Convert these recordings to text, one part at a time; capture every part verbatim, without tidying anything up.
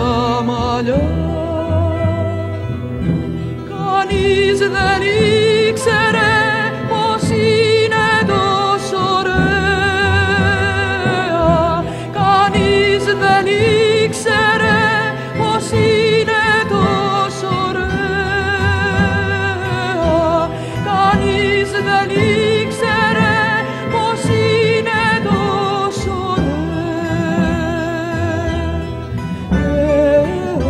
στα μαλλιά. Κανείς δεν ήξερε πως είναι τόσο ωραία. Κανείς δεν ήξερε πως είναι τόσο ωραία. Κανείς δεν ήξερε πως είναι τόσο ωραία.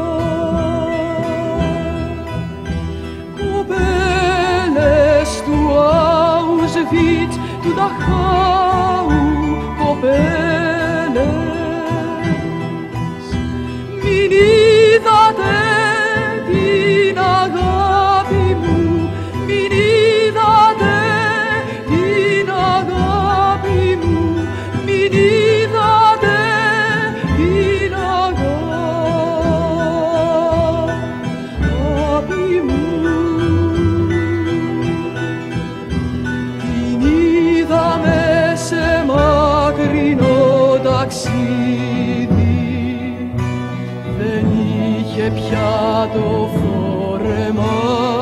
Κοπέλες του Auschwitz, του Dachau, κοπέλες, μην είδατε την αγάπη μου, μην είδατε την αγάπη μου, μην είδατε την αγάπη μου. Την είδαμε σε μακρινό ταξίδι, δεν είχε πια το φόρεμα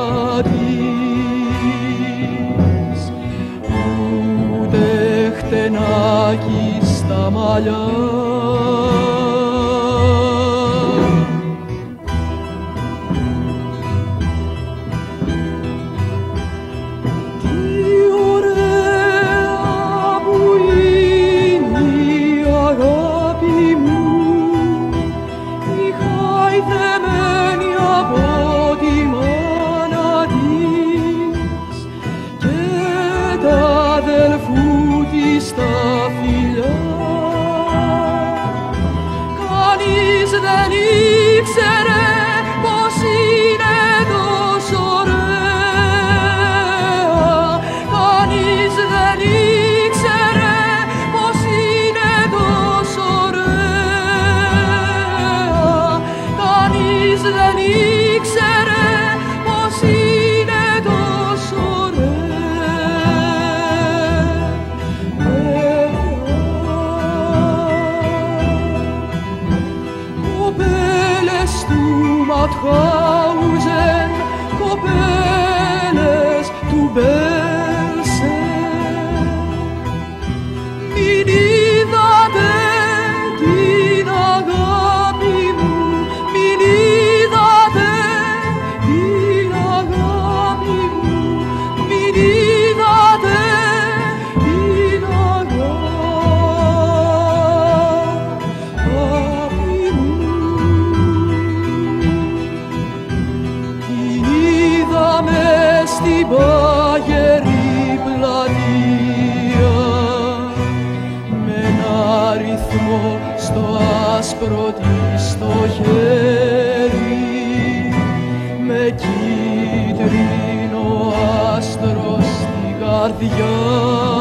της, ούτε χτενάκι στα μαλλιά. Στα φιλιά, κανείς δεν ήξερε πως είναι τόσο ωραία. Κανείς δεν ήξερε πως είναι τόσο ωραία. Κανείς δεν ήξερε πως είναι τόσο Mauthausen, κοπέλες του Belsen, μην είδατε την αγάπη μου, μην είδατε την αγάπη μου, μην είδατε την αγάπη μου. Μες στην πάγερη πλατεία, με ένα ρυθμό στο άσπρο της το χέρι, με κίτρινο άστρο στην καρδιά.